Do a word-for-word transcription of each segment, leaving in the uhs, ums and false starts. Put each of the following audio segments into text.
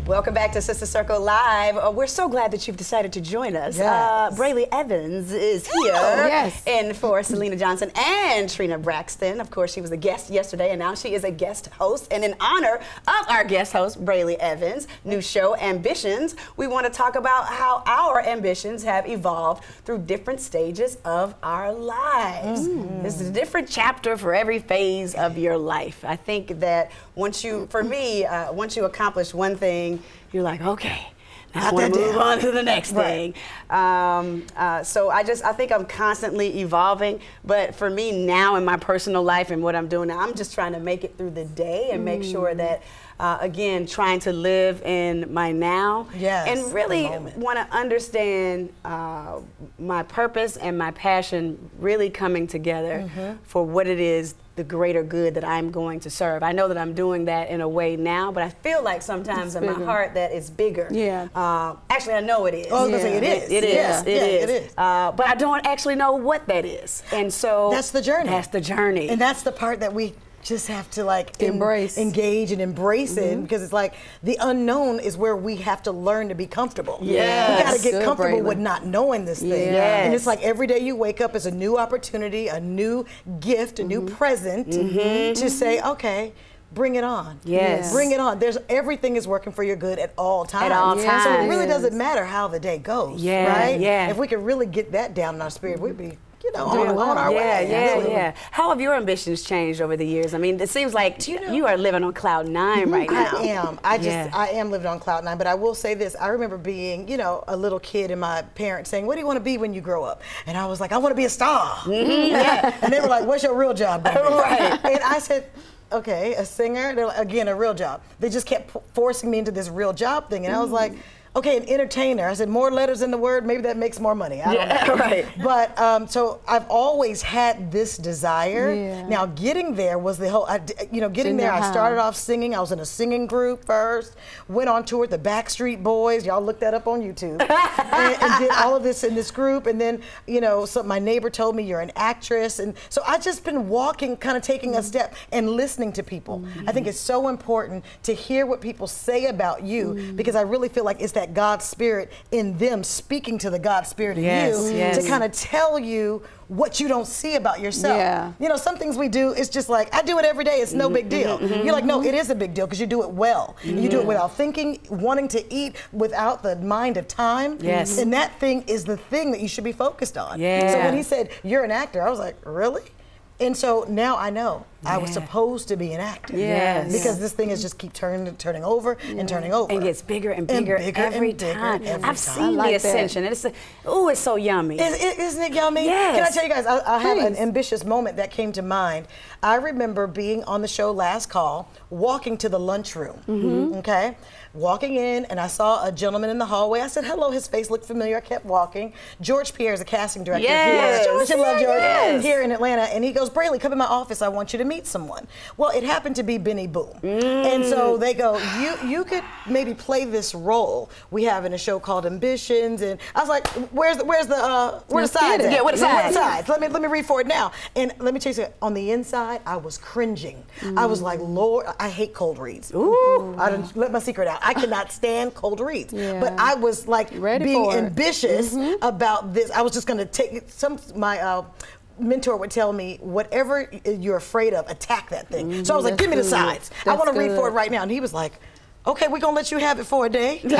Welcome back to Sister Circle Live. Uh, we're so glad that you've decided to join us. Yes. Uh, Brayley Evans is here. Yes. And for Selena Johnson and Trina Braxton. Of course, she was a guest yesterday, and now she is a guest host. And in honor of our guest host, Brayley Evans' new show, Ambitions, we want to talk about how our ambitions have evolved through different stages of our lives. Mm-hmm. This is a different chapter for every phase of your life. I think that once you, for me, uh, once you accomplish one thing, you're like, okay, now I want to move on to the next thing. Right. Um, uh, so I just, I think I'm constantly evolving. But for me now in my personal life and what I'm doing now, I'm just trying to make it through the day and mm. make sure that, uh, again, trying to live in my now. Yes, and really want to understand uh, my purpose and my passion really coming together mm-hmm. for what it is, the greater good that I'm going to serve. I know that I'm doing that in a way now, but I feel like sometimes in my heart that it's bigger. Yeah. Uh, actually, I know it is. Oh, I was gonna say it is. It, it yeah. is. It yeah, is. It is. Uh, but I don't actually know what that is, and so that's the journey. That's the journey. And that's the part that we just have to like embrace, en engage and embrace mm-hmm. it, because it's like the unknown is where we have to learn to be comfortable. Yeah, we got to get Good, comfortable Braylon. with not knowing this thing. Yes. And it's like every day you wake up is a new opportunity, a new gift, a mm-hmm. new present mm-hmm. to say, okay, bring it on. Yes. Bring it on. There's everything is working for your good at all times. At all yeah. times. So it really doesn't matter how the day goes. Yeah, right? yeah. If we could really get that down in our spirit, we'd be, you know, Doing on, well. on our yeah, way. Yeah, really. yeah. How have your ambitions changed over the years? I mean, it seems like you, know, you are living on cloud nine right now. I am. I just, yeah. I am living on cloud nine. But I will say this: I remember being, you know, a little kid, and my parents saying, "What do you want to be when you grow up?" And I was like, "I want to be a star." Mm-hmm. Yeah. And they were like, "What's your real job?" Right. And I said, okay, a singer. They're like, again, a real job. They just kept forcing me into this real job thing, and mm. I was like, okay, an entertainer. I said, more letters in the word, maybe that makes more money. I yeah, don't know. Right. But um, so I've always had this desire. Yeah. Now getting there was the whole, I, you know, getting Didn't there. know I how. started off singing. I was in a singing group first. Went on tour with the Backstreet Boys. Y'all look that up on YouTube. and, and did all of this in this group. And then, you know, so my neighbor told me you're an actress. And so I just been walking, kind of taking mm-hmm. a step and listening to people. Mm-hmm. I think it's so important to hear what people say about you mm-hmm. because I really feel like it's that God Spirit in them speaking to the God Spirit in yes, you yes. to kind of tell you what you don't see about yourself. Yeah. You know, some things we do, it's just like, I do it every day, it's no big deal. Mm-hmm. You're like, no, it is a big deal because you do it well. Mm-hmm. You do it without thinking, wanting to eat, without the mind of time. Yes. And that thing is the thing that you should be focused on. Yeah. So when he said, you're an actor, I was like, really? And so now I know yeah. I was supposed to be an actor. Yes. Because this thing is just keep turning, turning over yeah. and turning over. And gets bigger and bigger, and bigger every and bigger time. every I've time. seen like the that. ascension. And it's, oh, it's so yummy. Is, isn't it yummy? Yes. Can I tell you guys, I, I have an Please. ambitious moment that came to mind. I remember being on the show Last Call, walking to the lunchroom, mm-hmm. okay? Walking in, and I saw a gentleman in the hallway. I said, hello, his face looked familiar. I kept walking. George Pierre is a casting director Yes. here. George, I love George. Yes. Here in Atlanta. And he goes, Brayley, come in my office. I want you to meet someone. Well, it happened to be Benny Boom. Mm. And so they go, you you could maybe play this role we have in a show called Ambitions. And I was like, where's the, where's the, uh, where's the sides? Yeah, what are the Where sides? the sides? Let me, let me read for it now. And let me tell you something. On the inside, I was cringing. Mm. I was like, Lord, I hate cold reads. Ooh. I didn't let my secret out. I cannot stand cold reads. Yeah. But I was like Ready being for it. ambitious Mm-hmm. about this. I was just going to take some, my, uh, mentor would tell me, whatever you're afraid of, attack that thing. Mm-hmm. So I was like, That's give me the good. sides. I That's want to read good. for it right now. And he was like, okay, we're gonna let you have it for a day. And so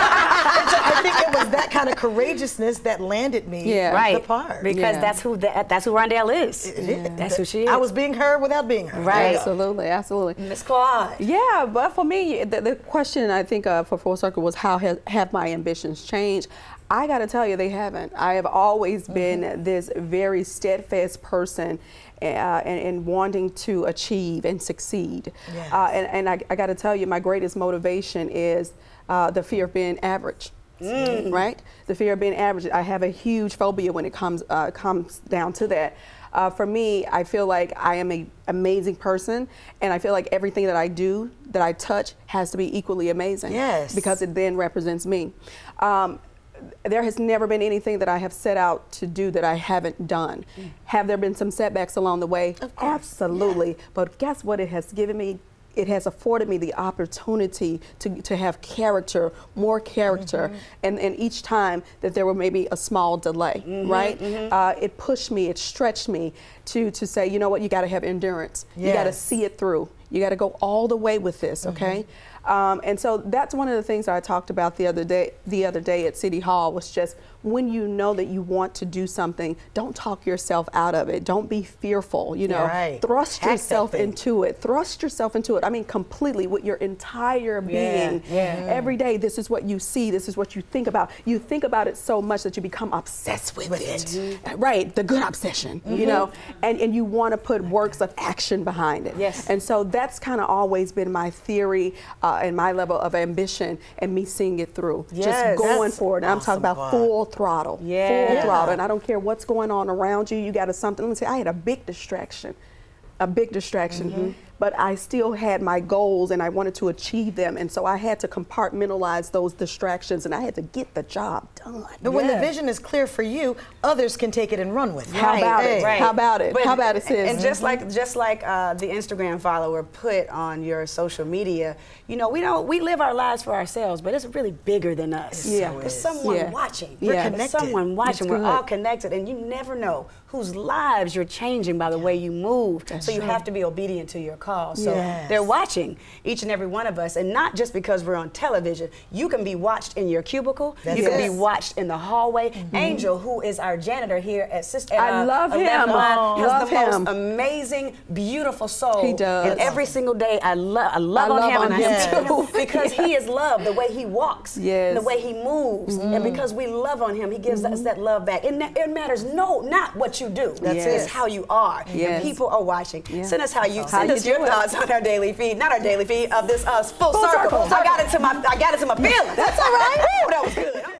I think it was that kind of courageousness that landed me Yeah. Right. the part. Because Yeah. that's who that, that's who Rondell is. It is. That's who she is. I was being her without being her. Right. Absolutely, absolutely. Miss Claude. Yeah, but for me, the, the question I think uh, for Full Circle was how has, have my ambitions changed? I got to tell you, they haven't. I have always been mm-hmm. this very steadfast person uh, and, and wanting to achieve and succeed. Yes. Uh, and and I, I got to tell you, my greatest motivation is uh, the fear of being average. Mm. Right? The fear of being average. I have a huge phobia when it comes uh, comes down to that. Uh, for me, I feel like I am an amazing person, and I feel like everything that I do, that I touch, has to be equally amazing. Yes. Because it then represents me. Um, there has never been anything that I have set out to do that I haven't done. Mm. Have there been some setbacks along the way? Of course. Absolutely. Yeah. But guess what it has given me? it has afforded me the opportunity to, to have character, more character, mm-hmm. and, and each time that there were maybe a small delay, mm-hmm, right? Mm-hmm. Uh, it pushed me, it stretched me to, to say, you know what, you got to have endurance. Yes. You got to see it through. You got to go all the way with this, okay? Mm-hmm. um, and so that's one of the things that I talked about the other day. The other day at City Hall was just when you know that you want to do something, don't talk yourself out of it. Don't be fearful. You know, right. thrust Hack yourself into it. Thrust yourself into it. I mean, completely with your entire being. Yeah. Yeah. Every day, this is what you see. This is what you think about. You think about it so much that you become obsessed with, with it. Mm-hmm. Right, the good obsession. Mm-hmm. You know, and and you want to put works of action behind it. Yes. And so that's kind of always been my theory uh, and my level of ambition and me seeing it through. Yes. Just going That's for it. And I'm talking about awesome. full throttle. Yeah. Full Yeah. throttle. And I don't care what's going on around you. You got to something. Let me say, I had a big distraction. A big distraction. Mm-hmm. But I still had my goals and I wanted to achieve them. And so I had to compartmentalize those distractions and I had to get the job done. But when the vision is clear for you, others can take it and run with it. How about Right, it? right. How about it? But- How about it, sis? And just like just like uh, the Instagram follower put on your social media, you know, we don't we live our lives for ourselves, but it's really bigger than us. Yeah. so There's is. someone Yeah. watching. We're There's connected. someone watching. That's We're good. all connected, and you never know whose lives you're changing by the way you move. That's so you true. have to be obedient to your call. So Yes. they're watching each and every one of us, and not just because we're on television. You can be watched in your cubicle. That's you can it. be watched in the hallway. Angel, who is our janitor here at Sister, I uh, love him. eleven Line, Oh. has Love the him. most amazing, beautiful soul. He does. And every single day, I love, I love I on love him, on and I him am too. because he is love. The way he walks, Yes. the way he moves, and because we love on him, he gives us that love back. It, it matters no, not what you do. That's Yes. It's how you are. Yes. And people are watching. Yeah. Send us how you How send you us your do it. thoughts on our daily feed, not our daily feed of this uh, full, Full circle. circle. I got into my, I got into my feelings. That's all right. Woo, that was good.